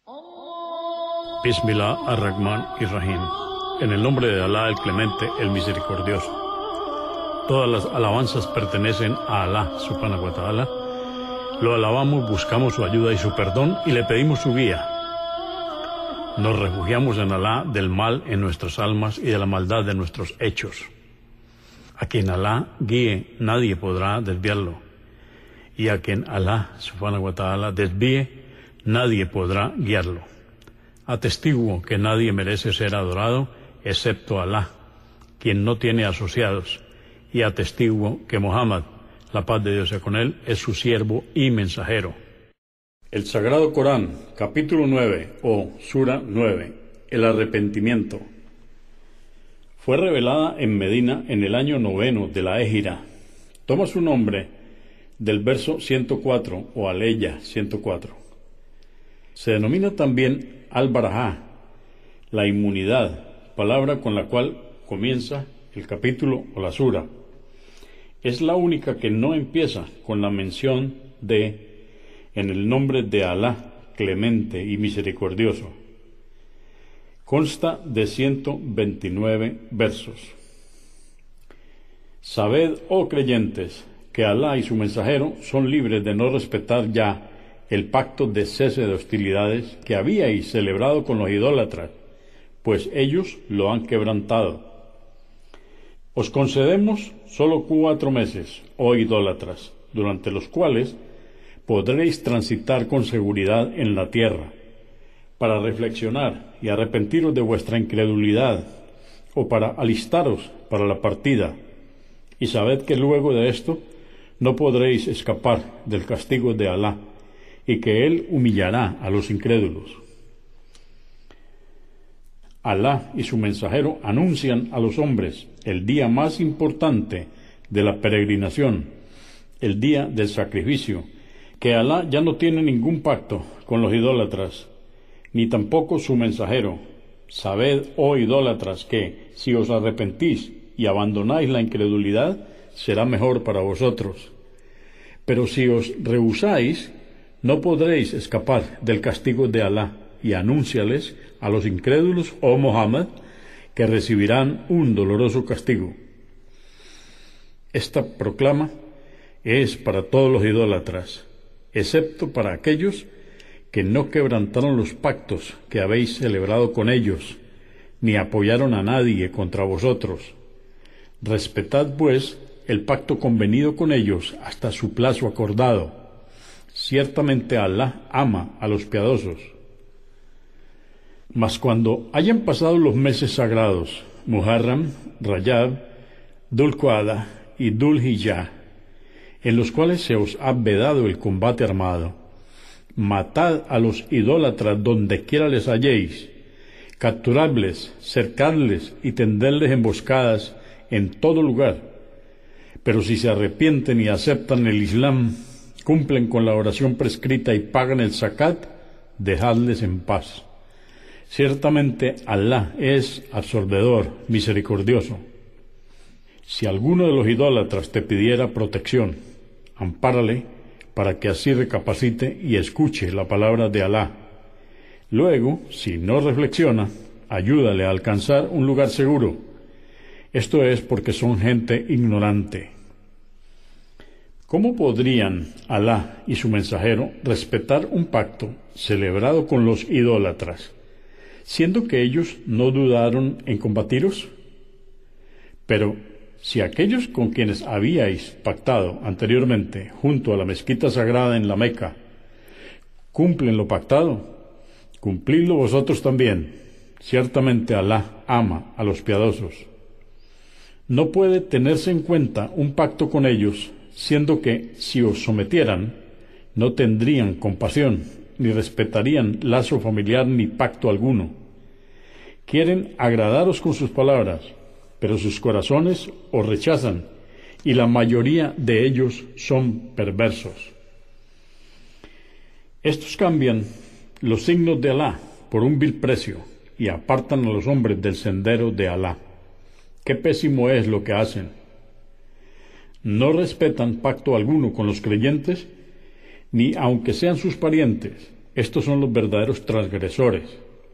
Bismillah ar-Rahman ir-Rahim. En el nombre de Alá, el Clemente, el Misericordioso. Todas las alabanzas pertenecen a Alá, subhanahu wa ta'ala. Lo alabamos, buscamos su ayuda y su perdón y le pedimos su guía. Nos refugiamos en Alá del mal en nuestras almas y de la maldad de nuestros hechos. A quien Alá guíe, nadie podrá desviarlo. Y a quien Alá, subhanahu wa ta'ala, desvíe, nadie podrá guiarlo. Atestiguo que nadie merece ser adorado excepto Alá, quien no tiene asociados, y atestiguo que Muhammad, la paz de Dios sea con él, es su siervo y mensajero. El Sagrado Corán, capítulo 9, o Sura 9, el arrepentimiento. Fue revelada en Medina en el año 9 de la Égira. Toma su nombre del verso 104, o Aleya 104. Se denomina también Al-Barajá, la inmunidad, palabra con la cual comienza el capítulo o la sura. Es la única que no empieza con la mención de en el nombre de Alá, clemente y misericordioso. Consta de 129 versos. Sabed, oh creyentes, que Alá y su mensajero son libres de no respetar ya el pacto de cese de hostilidades que habíais celebrado con los idólatras, pues ellos lo han quebrantado. Os concedemos solo 4 meses, oh idólatras, durante los cuales podréis transitar con seguridad en la tierra, para reflexionar y arrepentiros de vuestra incredulidad, o para alistaros para la partida, y sabed que luego de esto no podréis escapar del castigo de Alá, y que Él humillará a los incrédulos. Alá y su mensajero anuncian a los hombres el día más importante de la peregrinación, el día del sacrificio, que Alá ya no tiene ningún pacto con los idólatras, ni tampoco su mensajero. Sabed, oh idólatras, que si os arrepentís y abandonáis la incredulidad, será mejor para vosotros. Pero si os rehusáis, no podréis escapar del castigo de Alá, y anúnciales a los incrédulos, oh Muhammad, que recibirán un doloroso castigo. Esta proclama es para todos los idólatras, excepto para aquellos que no quebrantaron los pactos que habéis celebrado con ellos, ni apoyaron a nadie contra vosotros. Respetad, pues, el pacto convenido con ellos hasta su plazo acordado. Ciertamente Alá ama a los piadosos. Mas cuando hayan pasado los meses sagrados, Muharram, Rajab, Dhul Qa'dah y Dhul Hijjah, en los cuales se os ha vedado el combate armado, matad a los idólatras donde quiera les halléis, capturadles, cercadles y tenderles emboscadas en todo lugar. Pero si se arrepienten y aceptan el Islam, cumplen con la oración prescrita y pagan el zakat, dejadles en paz. Ciertamente Alá es absorbedor, misericordioso. Si alguno de los idólatras te pidiera protección, ampárale para que así recapacite y escuche la palabra de Alá. Luego, si no reflexiona, ayúdale a alcanzar un lugar seguro. Esto es porque son gente ignorante. ¿Cómo podrían Alá y su mensajero respetar un pacto celebrado con los idólatras, siendo que ellos no dudaron en combatiros? Pero si aquellos con quienes habíais pactado anteriormente junto a la mezquita sagrada en la Meca cumplen lo pactado, cumplidlo vosotros también. Ciertamente Alá ama a los piadosos. No puede tenerse en cuenta un pacto con ellos, siendo que, si os sometieran, no tendrían compasión, ni respetarían lazo familiar ni pacto alguno. Quieren agradaros con sus palabras, pero sus corazones os rechazan, y la mayoría de ellos son perversos. Estos cambian los signos de Alá por un vil precio, y apartan a los hombres del sendero de Alá. Qué pésimo es lo que hacen. No respetan pacto alguno con los creyentes, ni aunque sean sus parientes, estos son los verdaderos transgresores.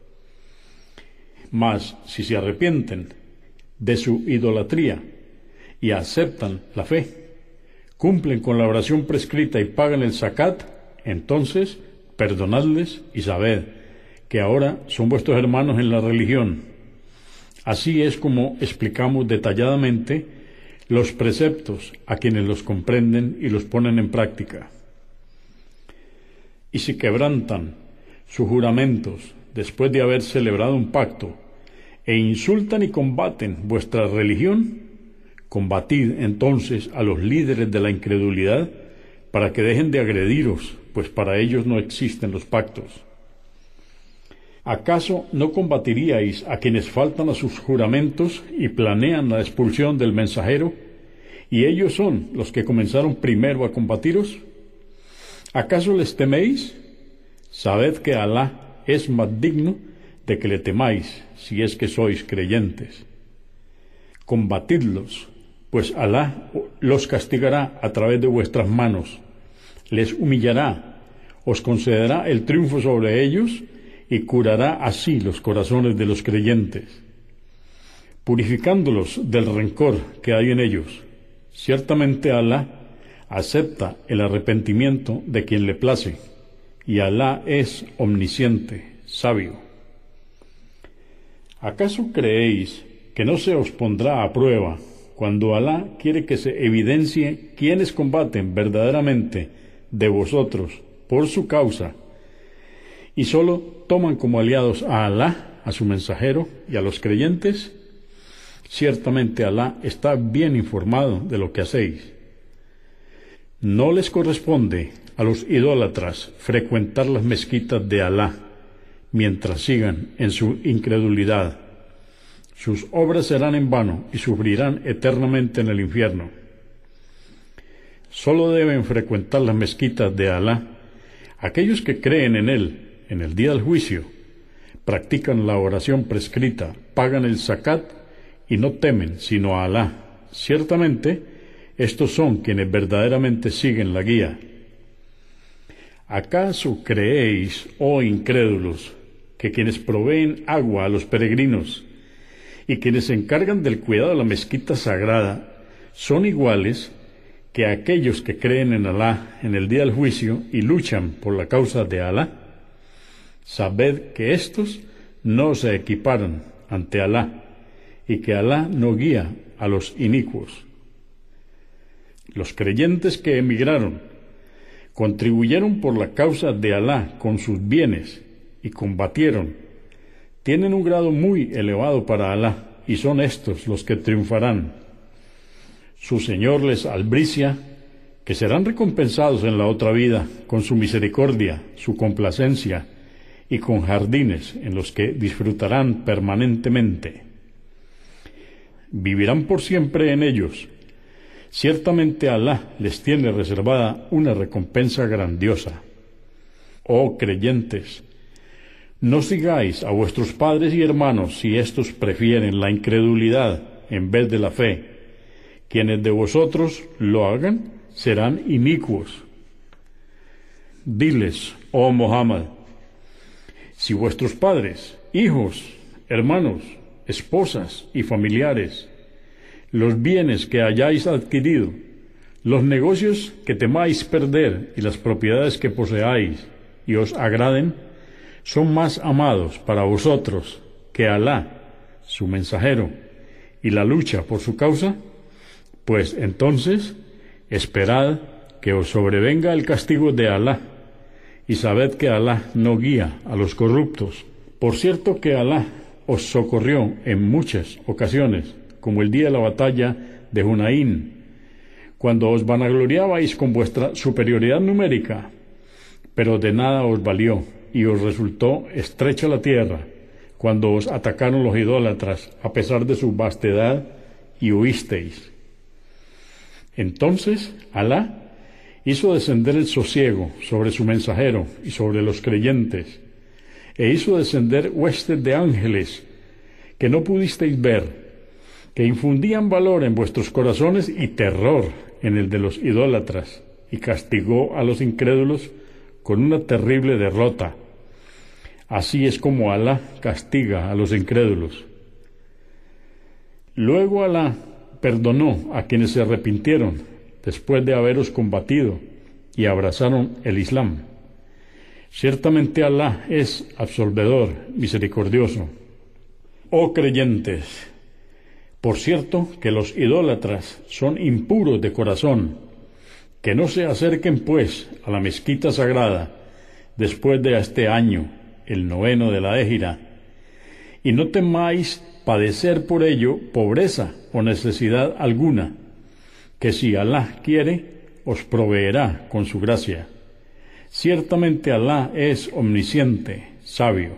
Mas, si se arrepienten de su idolatría y aceptan la fe, cumplen con la oración prescrita y pagan el zakat, entonces perdonadles y sabed que ahora son vuestros hermanos en la religión. Así es como explicamos detalladamente los preceptos a quienes los comprenden y los ponen en práctica. Y si quebrantan sus juramentos después de haber celebrado un pacto, e insultan y combaten vuestra religión, combatid entonces a los líderes de la incredulidad para que dejen de agrediros, pues para ellos no existen los pactos. ¿Acaso no combatiríais a quienes faltan a sus juramentos y planean la expulsión del mensajero, y ellos son los que comenzaron primero a combatiros? ¿Acaso les teméis? Sabed que Alá es más digno de que le temáis, si es que sois creyentes. Combatidlos, pues Alá los castigará a través de vuestras manos, les humillará, os concederá el triunfo sobre ellos y curará así los corazones de los creyentes, purificándolos del rencor que hay en ellos. Ciertamente Alá acepta el arrepentimiento de quien le place, y Alá es omnisciente, sabio. ¿Acaso creéis que no se os pondrá a prueba cuando Alá quiere que se evidencie quienes combaten verdaderamente de vosotros por su causa y solo toman como aliados a Alá, a su mensajero y a los creyentes? Ciertamente Alá está bien informado de lo que hacéis. No les corresponde a los idólatras frecuentar las mezquitas de Alá mientras sigan en su incredulidad. Sus obras serán en vano y sufrirán eternamente en el infierno. Solo deben frecuentar las mezquitas de Alá aquellos que creen en Él en el día del juicio, practican la oración prescrita, pagan el zakat y no temen sino a Alá. Ciertamente, estos son quienes verdaderamente siguen la guía. ¿Acaso creéis, oh incrédulos, que quienes proveen agua a los peregrinos y quienes se encargan del cuidado de la mezquita sagrada son iguales que aquellos que creen en Alá en el día del juicio y luchan por la causa de Alá? Sabed que éstos no se equiparan ante Alá y que Alá no guía a los inicuos. Los creyentes que emigraron contribuyeron por la causa de Alá con sus bienes y combatieron, tienen un grado muy elevado para Alá, y son estos los que triunfarán. Su Señor les albricia que serán recompensados en la otra vida con su misericordia, su complacencia, y con jardines en los que disfrutarán permanentemente. Vivirán por siempre en ellos. Ciertamente Alá les tiene reservada una recompensa grandiosa. Oh creyentes, no sigáis a vuestros padres y hermanos si éstos prefieren la incredulidad en vez de la fe. Quienes de vosotros lo hagan serán inicuos. Diles, oh Muhammad, si vuestros padres, hijos, hermanos, esposas y familiares, los bienes que hayáis adquirido, los negocios que temáis perder y las propiedades que poseáis y os agraden, son más amados para vosotros que Alá, su mensajero, y la lucha por su causa, pues entonces esperad que os sobrevenga el castigo de Alá, y sabed que Alá no guía a los corruptos. Por cierto que Alá os socorrió en muchas ocasiones, como el día de la batalla de Hunaín, cuando os vanagloriabais con vuestra superioridad numérica, pero de nada os valió, y os resultó estrecha la tierra, cuando os atacaron los idólatras, a pesar de su vastedad, y huisteis. Entonces Alá hizo descender el sosiego sobre su mensajero y sobre los creyentes, e hizo descender huestes de ángeles que no pudisteis ver, que infundían valor en vuestros corazones y terror en el de los idólatras, y castigó a los incrédulos con una terrible derrota, Así es como Alá castiga a los incrédulos. Luego Alá perdonó a quienes se arrepintieron después de haberos combatido y abrazaron el Islam. Ciertamente Alá es absolvedor, misericordioso. Oh creyentes, por cierto que los idólatras son impuros de corazón, que no se acerquen pues a la mezquita sagrada después de este año, el 9º de la Égira, y no temáis padecer por ello pobreza o necesidad alguna, que si Alá quiere, os proveerá con su gracia. Ciertamente Alá es omnisciente, sabio.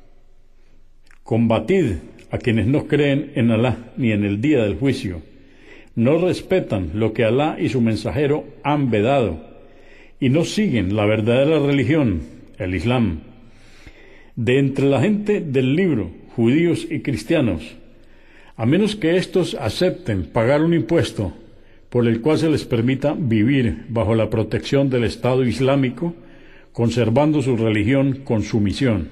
Combatid a quienes no creen en Alá ni en el día del juicio, no respetan lo que Alá y su mensajero han vedado, y no siguen la verdadera religión, el Islam. De entre la gente del libro, judíos y cristianos, a menos que éstos acepten pagar un impuesto por el cual se les permita vivir bajo la protección del Estado Islámico, conservando su religión con sumisión.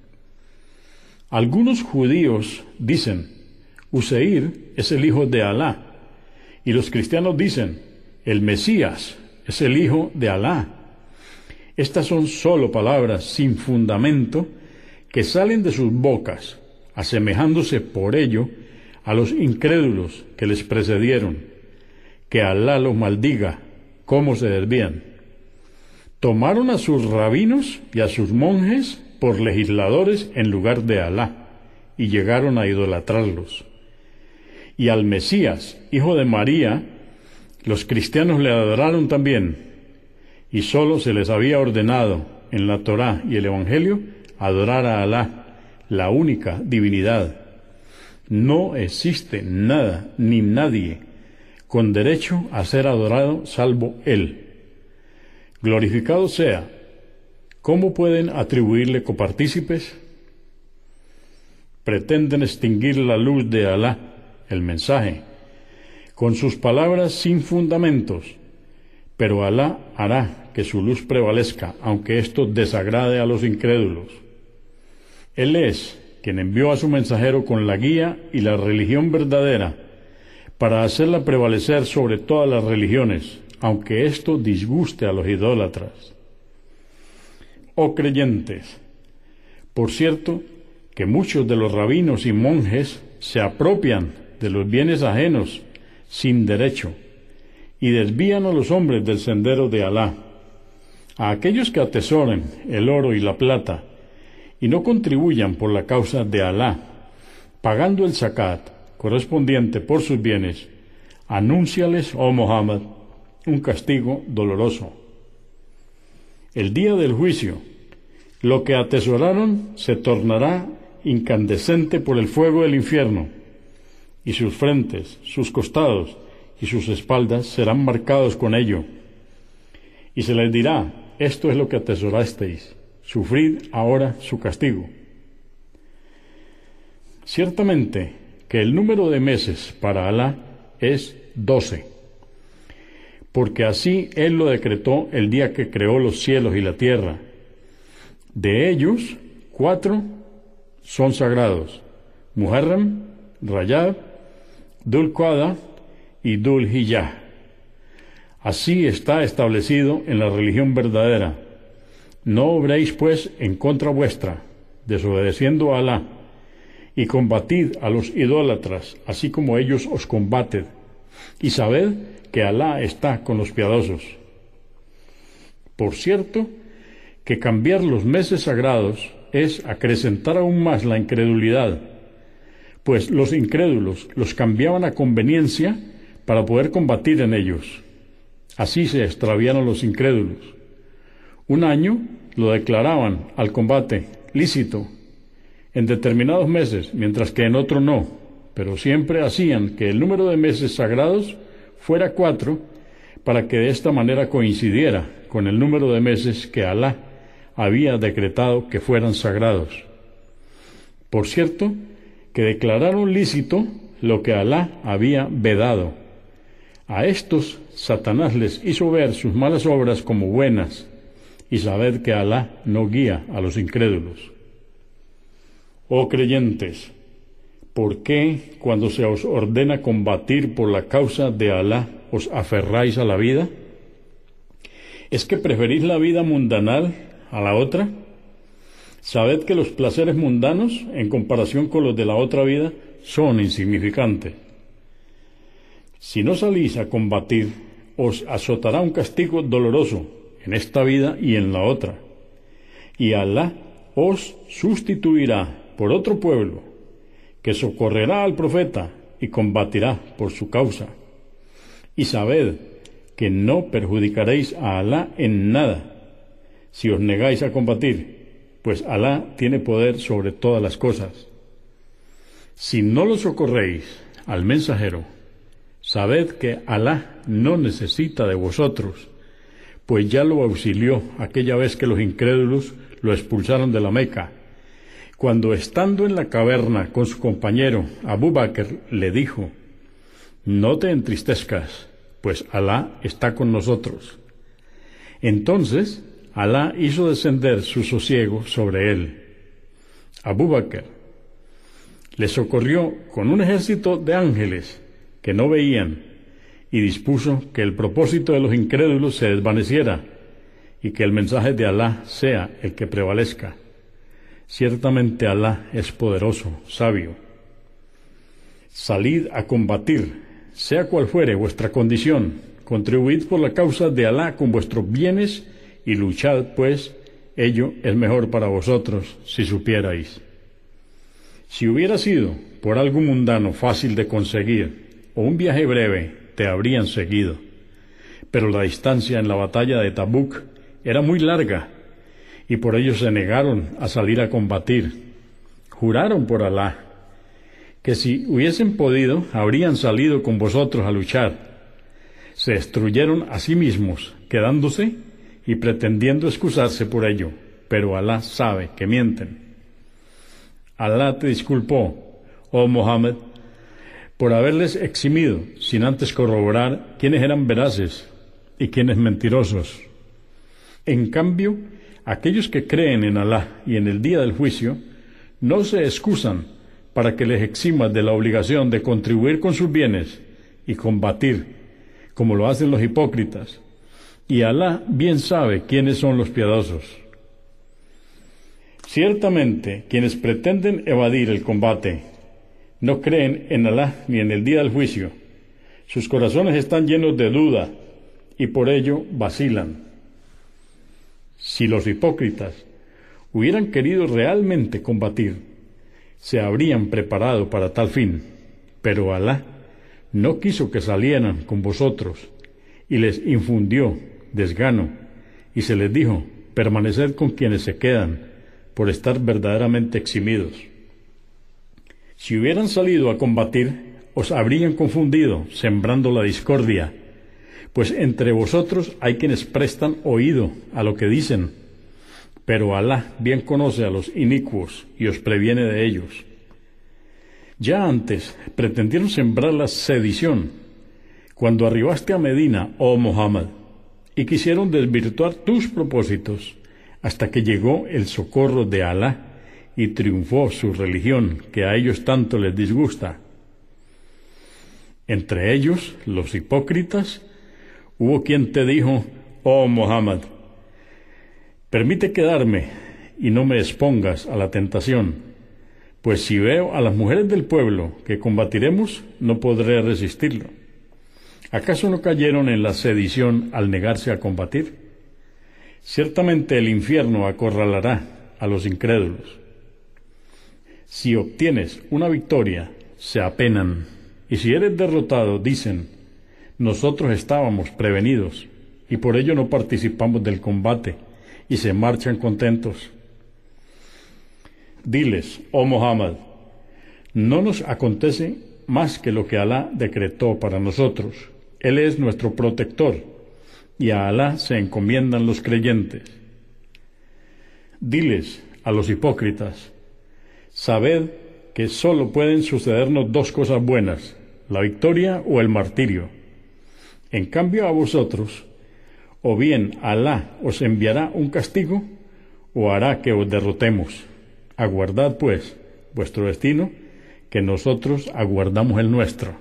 Algunos judíos dicen, Useir es el hijo de Alá, y los cristianos dicen, el Mesías es el hijo de Alá. Estas son solo palabras sin fundamento que salen de sus bocas, asemejándose por ello a los incrédulos que les precedieron. Que Alá los maldiga, cómo se desvían. Tomaron a sus rabinos y a sus monjes por legisladores en lugar de Alá, y llegaron a idolatrarlos. Y al Mesías, hijo de María, los cristianos le adoraron también, y sólo se les había ordenado en la Torá y el Evangelio adorar a Alá, la única divinidad. No existe nada ni nadie con derecho a ser adorado salvo Él. Glorificado sea. ¿Cómo pueden atribuirle copartícipes? Pretenden extinguir la luz de Alá, el mensaje, con sus palabras sin fundamentos, pero Alá hará que su luz prevalezca, aunque esto desagrade a los incrédulos. Él es quien envió a su mensajero con la guía y la religión verdadera, para hacerla prevalecer sobre todas las religiones, aunque esto disguste a los idólatras. Oh creyentes, por cierto que muchos de los rabinos y monjes se apropian de los bienes ajenos sin derecho y desvían a los hombres del sendero de Alá. A aquellos que atesoren el oro y la plata y no contribuyan por la causa de Alá, pagando el zakat correspondiente por sus bienes, anúnciales, oh Muhammad, un castigo doloroso. El día del juicio, lo que atesoraron se tornará incandescente por el fuego del infierno, y sus frentes, sus costados y sus espaldas serán marcados con ello. Y se les dirá, esto es lo que atesorasteis, sufrid ahora su castigo. Ciertamente que el número de meses para Alá es 12, porque así Él lo decretó el día que creó los cielos y la tierra. De ellos, 4 son sagrados: Muharram, Rajab, Dhul Qa'dah y Dhul Hijjah. Así está establecido en la religión verdadera. No obréis pues en contra vuestra, desobedeciendo a Alá, y combatid a los idólatras, así como ellos os combaten, y sabed que Alá está con los piadosos. Por cierto, que cambiar los meses sagrados es acrecentar aún más la incredulidad, pues los incrédulos los cambiaban a conveniencia para poder combatir en ellos. Así se extraviaron los incrédulos. Un año lo declaraban al combate lícito en determinados meses, mientras que en otro no, pero siempre hacían que el número de meses sagrados fuera 4, para que de esta manera coincidiera con el número de meses que Alá había decretado que fueran sagrados. Por cierto, que declararon lícito lo que Alá había vedado. A estos Satanás les hizo ver sus malas obras como buenas, y sabed que Alá no guía a los incrédulos. Oh creyentes, ¿por qué cuando se os ordena combatir por la causa de Alá os aferráis a la vida? ¿Es que preferís la vida mundanal a la otra? Sabed que los placeres mundanos, en comparación con los de la otra vida, son insignificantes. Si no salís a combatir, os azotará un castigo doloroso en esta vida y en la otra, y Alá os sustituirá por otro pueblo, que socorrerá al profeta y combatirá por su causa. Y sabed que no perjudicaréis a Alá en nada, si os negáis a combatir, pues Alá tiene poder sobre todas las cosas. Si no lo socorréis al mensajero, sabed que Alá no necesita de vosotros, pues ya lo auxilió aquella vez que los incrédulos lo expulsaron de la Meca, cuando estando en la caverna con su compañero Abu Bakr le dijo: no te entristezcas, pues Alá está con nosotros. Entonces Alá hizo descender su sosiego sobre él. Abu Bakr le socorrió con un ejército de ángeles que no veían, y dispuso que el propósito de los incrédulos se desvaneciera, y que el mensaje de Alá sea el que prevalezca. Ciertamente Alá es poderoso, sabio. Salid a combatir, sea cual fuere vuestra condición, contribuid por la causa de Alá con vuestros bienes, y luchad, pues, ello es mejor para vosotros, si supierais. Si hubiera sido por algo mundano fácil de conseguir, o un viaje breve, te habrían seguido. Pero la distancia en la batalla de Tabuk era muy larga, y por ello se negaron a salir a combatir. Juraron por Alá que si hubiesen podido, habrían salido con vosotros a luchar. Se destruyeron a sí mismos, quedándose y pretendiendo excusarse por ello, pero Alá sabe que mienten. Alá te disculpó, oh Mohammed, por haberles eximido, sin antes corroborar quiénes eran veraces y quiénes mentirosos. En cambio, aquellos que creen en Alá y en el día del juicio, no se excusan para que les eximas de la obligación de contribuir con sus bienes y combatir, como lo hacen los hipócritas, y Alá bien sabe quiénes son los piadosos. Ciertamente, quienes pretenden evadir el combate no creen en Alá ni en el día del juicio. Sus corazones están llenos de duda y por ello vacilan. Si los hipócritas hubieran querido realmente combatir, se habrían preparado para tal fin, pero Alá no quiso que salieran con vosotros y les infundió desgano y se les dijo: permaneced con quienes se quedan, por estar verdaderamente eximidos. Si hubieran salido a combatir, os habrían confundido, sembrando la discordia, pues entre vosotros hay quienes prestan oído a lo que dicen, pero Alá bien conoce a los inicuos y os previene de ellos. Ya antes pretendieron sembrar la sedición, cuando arribaste a Medina, oh Muhammad, y quisieron desvirtuar tus propósitos, hasta que llegó el socorro de Alá, y triunfó su religión, que a ellos tanto les disgusta. Entre ellos, los hipócritas, hubo quien te dijo: oh Muhammad, permite quedarme y no me expongas a la tentación, pues si veo a las mujeres del pueblo que combatiremos, no podré resistirlo. ¿Acaso no cayeron en la sedición al negarse a combatir? Ciertamente el infierno acorralará a los incrédulos. Si obtienes una victoria, se apenan, y si eres derrotado, dicen: nosotros estábamos prevenidos, y por ello no participamos del combate, y se marchan contentos. Diles, oh Muhammad, no nos acontece más que lo que Alá decretó para nosotros. Él es nuestro protector, y a Alá se encomiendan los creyentes. Diles a los hipócritas: sabed que sólo pueden sucedernos dos cosas buenas, la victoria o el martirio. En cambio a vosotros, o bien Alá os enviará un castigo, o hará que os derrotemos. Aguardad, pues, vuestro destino, que nosotros aguardamos el nuestro.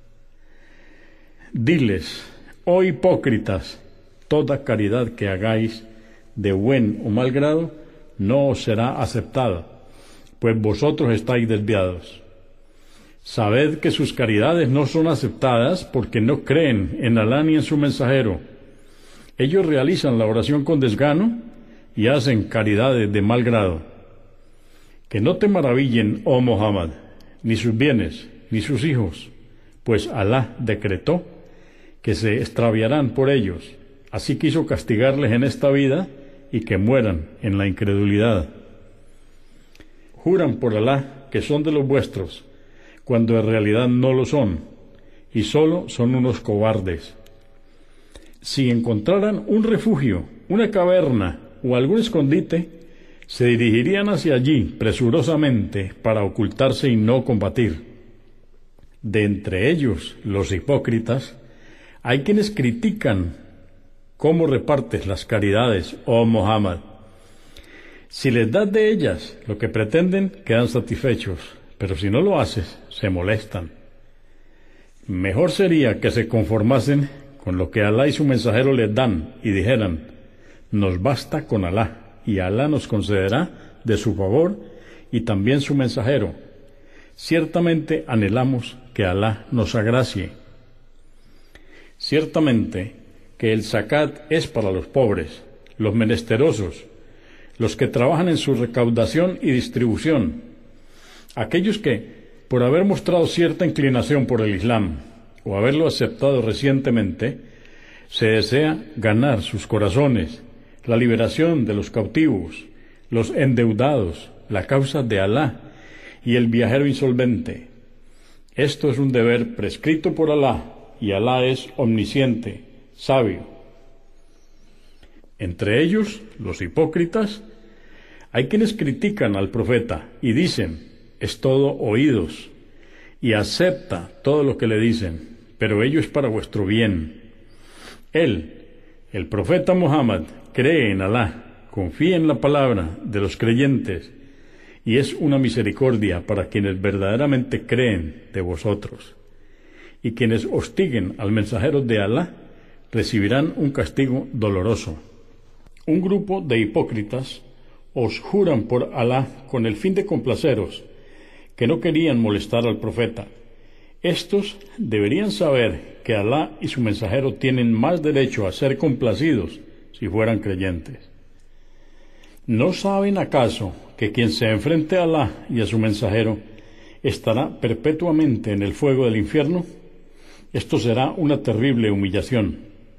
Diles, oh hipócritas, toda caridad que hagáis de buen o mal grado no os será aceptada, pues vosotros estáis desviados. Sabed que sus caridades no son aceptadas porque no creen en Alá ni en su mensajero. Ellos realizan la oración con desgano y hacen caridades de mal grado. Que no te maravillen, oh Muhammad, ni sus bienes, ni sus hijos, pues Alá decretó que se extraviarán por ellos. Así quiso castigarles en esta vida y que mueran en la incredulidad. Juran por Alá que son de los vuestros, cuando en realidad no lo son, y solo son unos cobardes. Si encontraran un refugio, una caverna o algún escondite, se dirigirían hacia allí presurosamente para ocultarse y no combatir. De entre ellos, los hipócritas, hay quienes critican cómo repartes las caridades, oh Muhammad. Si les das de ellas lo que pretenden, quedan satisfechos, pero si no lo haces, se molestan. Mejor sería que se conformasen con lo que Alá y su mensajero les dan y dijeran, nos basta con Alá, y Alá nos concederá de su favor y también su mensajero. Ciertamente anhelamos que Alá nos agracie. Ciertamente que el zakat es para los pobres, los menesterosos, los que trabajan en su recaudación y distribución, aquellos que, por haber mostrado cierta inclinación por el Islam o haberlo aceptado recientemente, se desea ganar sus corazones, la liberación de los cautivos, los endeudados, la causa de Alá y el viajero insolvente. Esto es un deber prescrito por Alá, y Alá es omnisciente, sabio. Entre ellos, los hipócritas, hay quienes critican al profeta y dicen, es todo oídos, y acepta todo lo que le dicen, pero ello es para vuestro bien. Él, el profeta Muhammad, cree en Alá, confía en la palabra de los creyentes, y es una misericordia para quienes verdaderamente creen de vosotros. Y quienes hostiguen al mensajero de Alá recibirán un castigo doloroso. Un grupo de hipócritas os juran por Alá con el fin de complaceros, que no querían molestar al profeta. Estos deberían saber que Alá y su mensajero tienen más derecho a ser complacidos si fueran creyentes. ¿No saben acaso que quien se enfrente a Alá y a su mensajero estará perpetuamente en el fuego del infierno? Esto será una terrible humillación.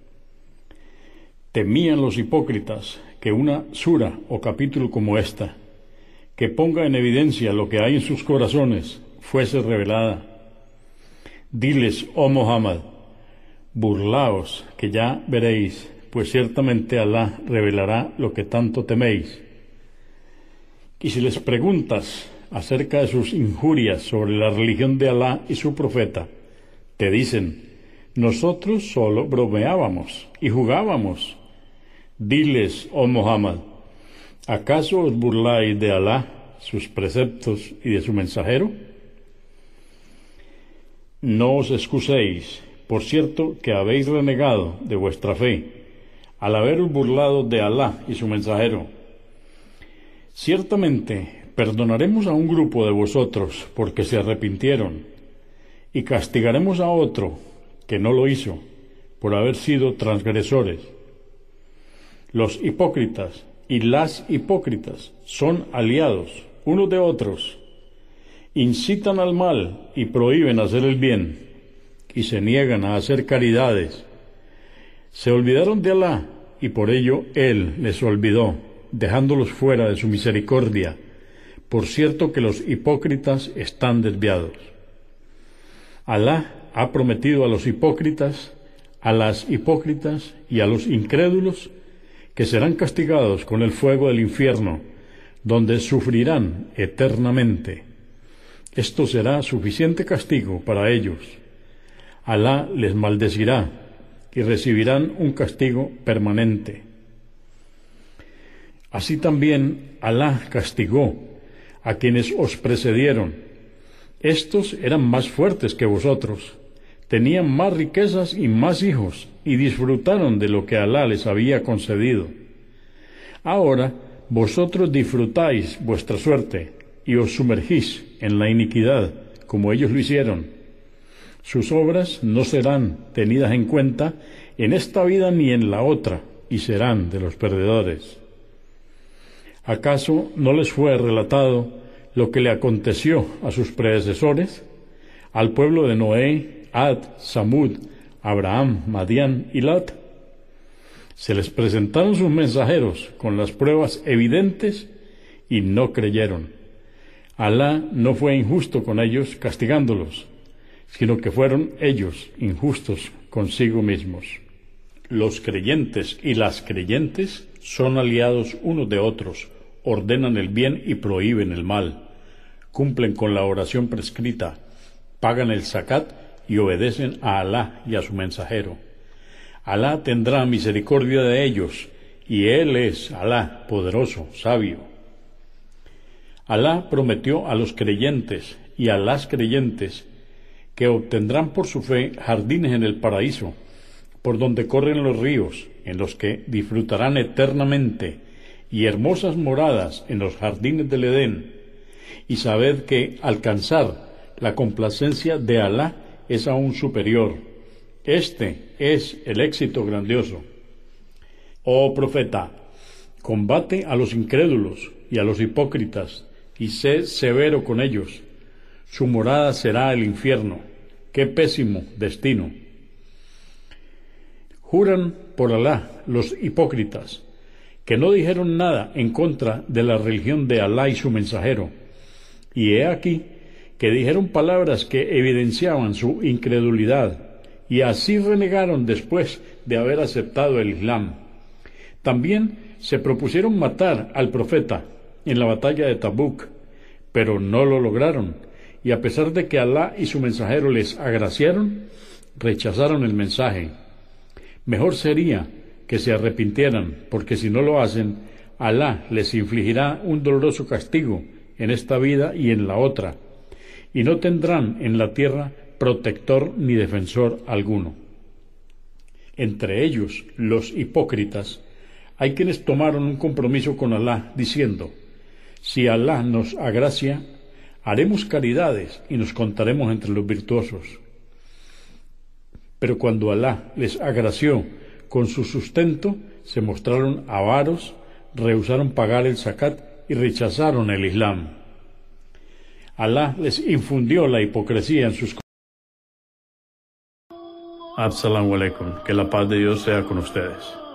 Temían los hipócritas que una sura o capítulo como esta, que ponga en evidencia lo que hay en sus corazones, fuese revelada. Diles, oh Muhammad, burlaos, que ya veréis, pues ciertamente Alá revelará lo que tanto teméis. Y si les preguntas acerca de sus injurias sobre la religión de Alá y su profeta, te dicen, nosotros solo bromeábamos y jugábamos. Diles, oh Muhammad, ¿acaso os burláis de Alá, sus preceptos y de su mensajero? No os excuséis, por cierto que habéis renegado de vuestra fe, al haberos burlado de Alá y su mensajero. Ciertamente perdonaremos a un grupo de vosotros porque se arrepintieron, y castigaremos a otro que no lo hizo por haber sido transgresores. Los hipócritas y las hipócritas son aliados unos de otros, incitan al mal y prohíben hacer el bien, y se niegan a hacer caridades. Se olvidaron de Alá, y por ello Él les olvidó, dejándolos fuera de su misericordia. Por cierto que los hipócritas están desviados. Alá ha prometido a los hipócritas, a las hipócritas y a los incrédulos que serán castigados con el fuego del infierno, donde sufrirán eternamente. Esto será suficiente castigo para ellos. Alá les maldecirá y recibirán un castigo permanente. Así también Alá castigó a quienes os precedieron. Estos eran más fuertes que vosotros, tenían más riquezas y más hijos, y disfrutaron de lo que Alá les había concedido. Ahora vosotros disfrutáis vuestra suerte, y os sumergís en la iniquidad, como ellos lo hicieron. Sus obras no serán tenidas en cuenta en esta vida ni en la otra, y serán de los perdedores. ¿Acaso no les fue relatado lo que le aconteció a sus predecesores, al pueblo de Noé, Ad, Samud, Abraham, Madián y Lat? Se les presentaron sus mensajeros con las pruebas evidentes y no creyeron. Alá no fue injusto con ellos castigándolos, sino que fueron ellos injustos consigo mismos. Los creyentes y las creyentes son aliados unos de otros, ordenan el bien y prohíben el mal, cumplen con la oración prescrita, pagan el zakat y obedecen a Alá y a su mensajero. Alá tendrá misericordia de ellos, y Él es Alá, poderoso, sabio. Alá prometió a los creyentes y a las creyentes que obtendrán por su fe jardines en el paraíso, por donde corren los ríos, en los que disfrutarán eternamente, y hermosas moradas en los jardines del Edén. Y sabed que alcanzar la complacencia de Alá es aún superior. Este es el éxito grandioso. Oh profeta, combate a los incrédulos y a los hipócritas, y sé severo con ellos. Su morada será el infierno. ¡Qué pésimo destino! Juran por Alá los hipócritas, que no dijeron nada en contra de la religión de Alá y su mensajero. Y he aquí que dijeron palabras que evidenciaban su incredulidad, y así renegaron después de haber aceptado el Islam. También se propusieron matar al profeta en la batalla de Tabuk, pero no lo lograron, y a pesar de que Alá y su mensajero les agraciaron, rechazaron el mensaje. Mejor sería que se arrepintieran, porque si no lo hacen, Alá les infligirá un doloroso castigo en esta vida y en la otra, y no tendrán en la tierra protector ni defensor alguno. Entre ellos, los hipócritas, hay quienes tomaron un compromiso con Alá, diciendo: si Alá nos agracia, haremos caridades y nos contaremos entre los virtuosos. Pero cuando Alá les agració con su sustento, se mostraron avaros, rehusaron pagar el zakat y rechazaron el Islam. Alá les infundió la hipocresía en sus... Assalamu alaikum, que la paz de Dios sea con ustedes.